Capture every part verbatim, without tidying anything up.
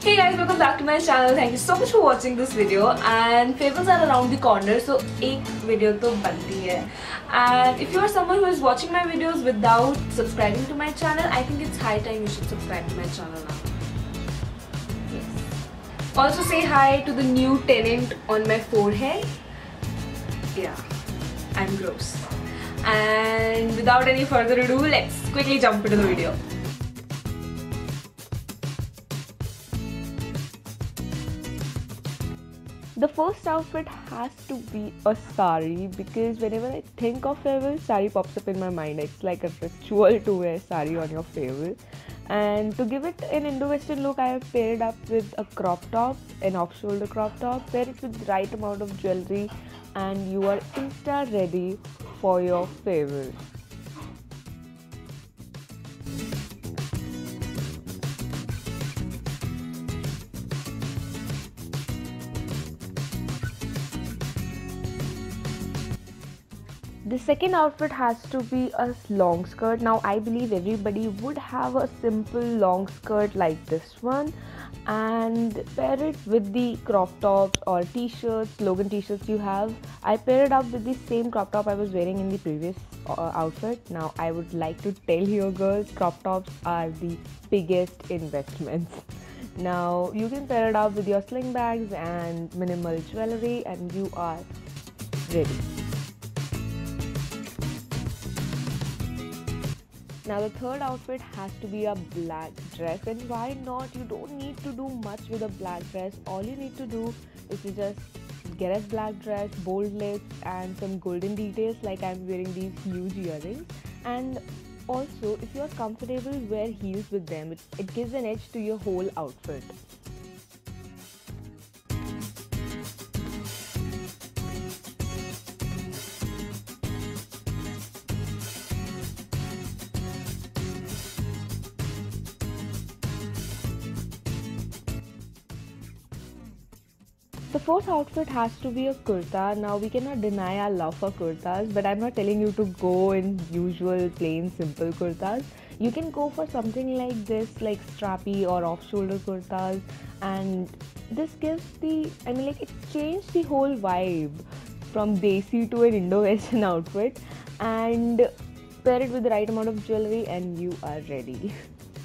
Hey guys, welcome back to my channel. Thank you so much for watching this video. And farewells are around the corner, so एक video तो बनती है. And if you are someone who is watching my videos without subscribing to my channel, I think it's high time you should subscribe to my channel now. Yes. Also say hi to the new tenant on my forehead. Yeah, I'm gross. And without any further ado, let's quickly jump into the video. The first outfit has to be a sari because whenever I think of farewell, sari pops up in my mind. It's like a ritual to wear sari on your farewell. And to give it an Indo-Western look, I have paired it up with a crop top, an off-shoulder crop top. Pair it with the right amount of jewelry and you are insta ready for your farewell. The second outfit has to be a long skirt. Now I believe everybody would have a simple long skirt like this one, and pair it with the crop tops or t-shirts, slogan t-shirts you have. I pair it up with the same crop top I was wearing in the previous uh, outfit. Now I would like to tell you girls, crop tops are the biggest investments. Now you can pair it up with your sling bags and minimal jewelry and you are ready. Now the third outfit has to be a black dress, and why not? You don't need to do much with a black dress. All you need to do is to just get a black dress, bold lips and some golden details like I'm wearing these huge earrings. And also if you are comfortable, wear heels with them. It, it gives an edge to your whole outfit. The fourth outfit has to be a kurta. Now we cannot deny our love for kurtas, but I'm not telling you to go in usual plain simple kurtas. You can go for something like this, like strappy or off-shoulder kurtas, and this gives the, I mean like it changed the whole vibe from desi to an Indo-Western outfit, and pair it with the right amount of jewelry and you are ready.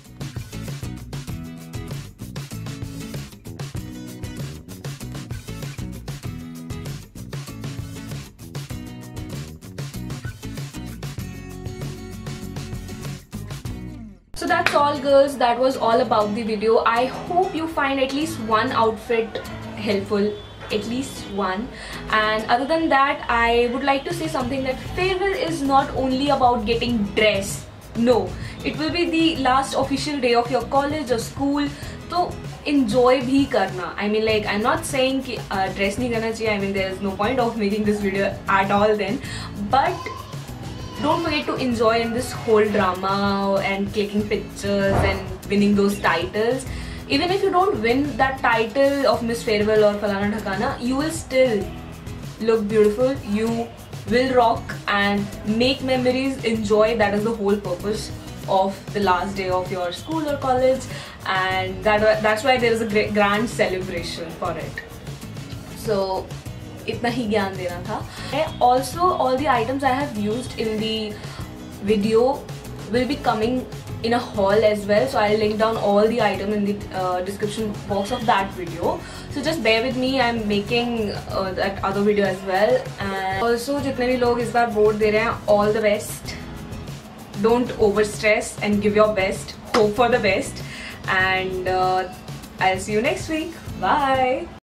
So that's all girls, that was all about the video. I hope you find at least one outfit helpful, at least one. And other than that, I would like to say something that farewell is not only about getting dressed. No, it will be the last official day of your college or school. So enjoy bhi karna. I mean like I'm not saying ki, uh, dress nahi karna chahiye. I mean there is no point of making this video at all then. But don't forget to enjoy in this whole drama and clicking pictures and winning those titles. Even if you don't win that title of Miss Farewell or Falana Dhakana, you will still look beautiful, you will rock and make memories, enjoy. That is the whole purpose of the last day of your school or college, and that that's why there is a great grand celebration for it. So इतना ही ज्ञान देना था. Also, all the items I have used in the video will be coming in a haul as well. So I'll link down all the items in the uh, description box of that video. So just bear with me. I'm making uh, that other video as well. And also, जितने भी लोग इस बार vote दे रहे हैं, all the best. Don't over stress and give your best. Hope for the best. And uh, I'll see you next week. Bye.